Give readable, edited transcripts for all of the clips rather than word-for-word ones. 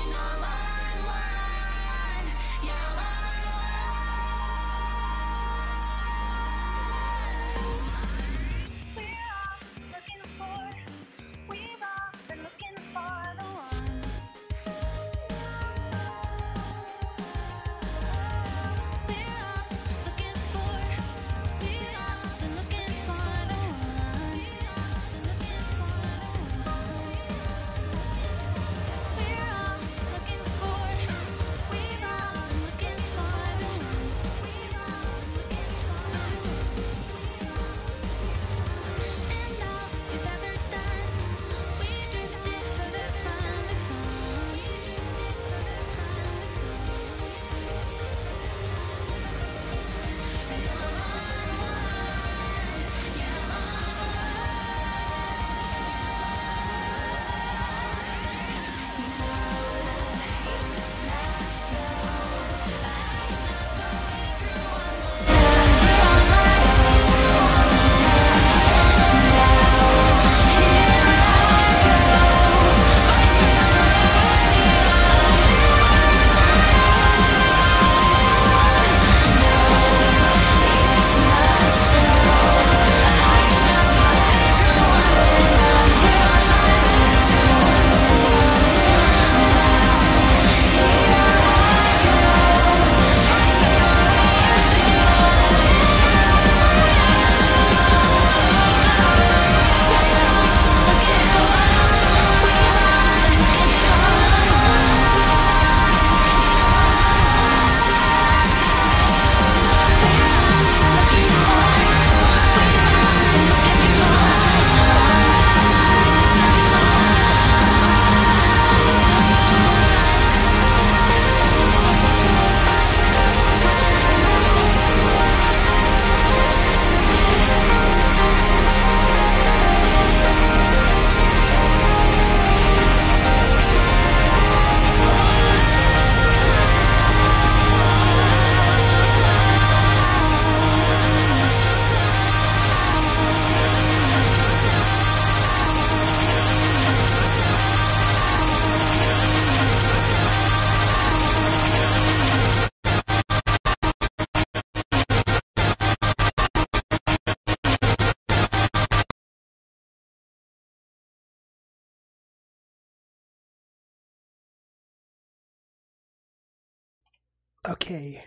Okay.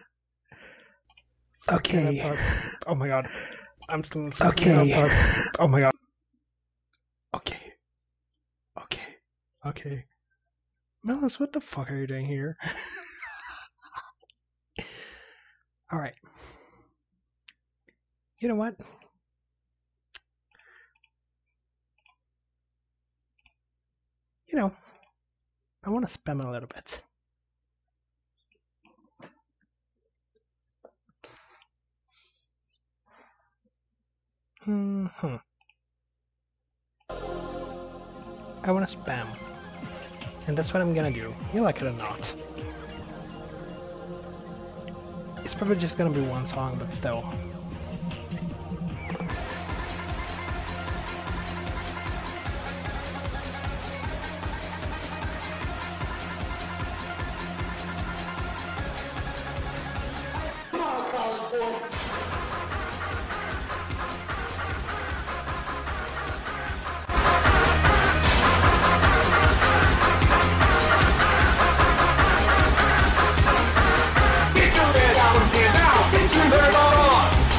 Okay. Oh my god. I'm still in Okay. Oh my god. Okay. Okay. Okay. Melis, what the fuck are you doing here? Alright. You know what? You know, I want to spam a little bit. I want to spam. And that's what I'm gonna do. You like it or not. It's probably just gonna be one song, but still. Come on, college boy. Get your head out and get out! Get your head on!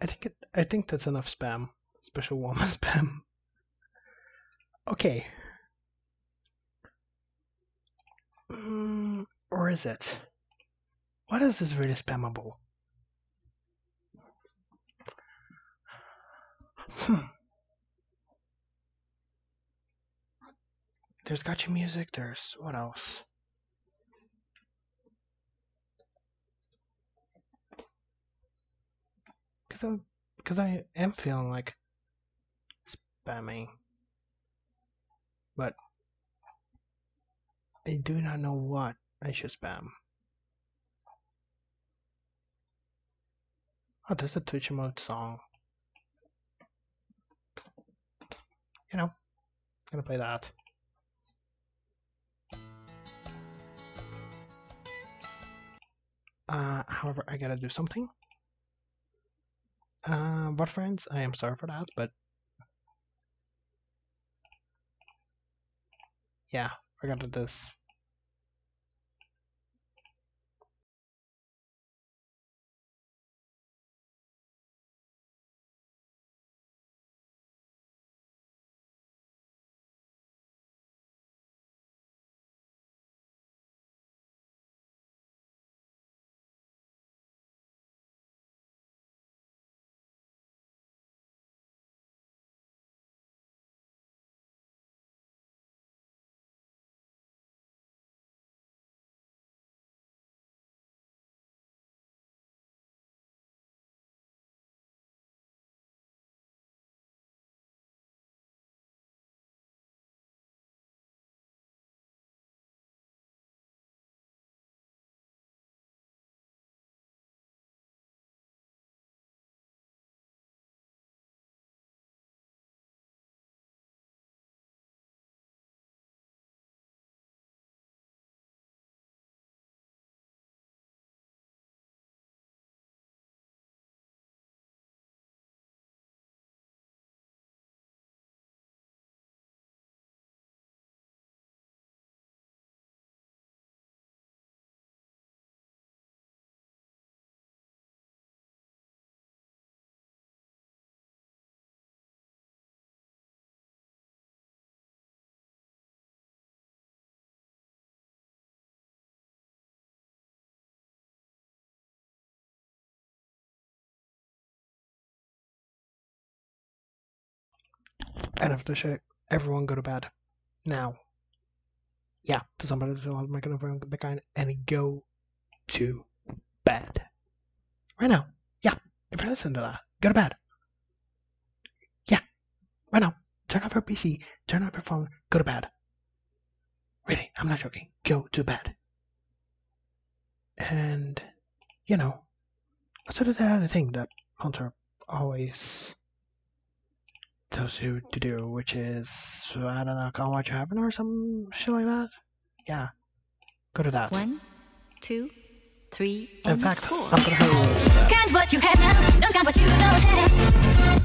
I think that's enough spam. Special woman spam. Okay. Or is it? What is this really spammable? There's gacha music, there's what else? Because I am feeling like spamming. But I do not know what I should spam. Oh, there's a Twitch emote song. You know, I'm gonna play that. However, I gotta do something. But friends, I am sorry for that, but yeah, I gotta do this. And after shit, everyone go to bed. Now. Yeah, to somebody to make everyone be kind and go to bed. Right now. Yeah, if you listen to that, go to bed. Yeah, right now. Turn off your PC, turn off your phone, go to bed. Really, I'm not joking. Go to bed. And, you know, sort of the other thing that Hunter always tells you to do, which is, I don't know, call what you happen or some shit like that. Yeah, go to that. 1, 2, 3, In and fact, 4. I'm gonna hurry. Count what you have now, don't count what you don't have.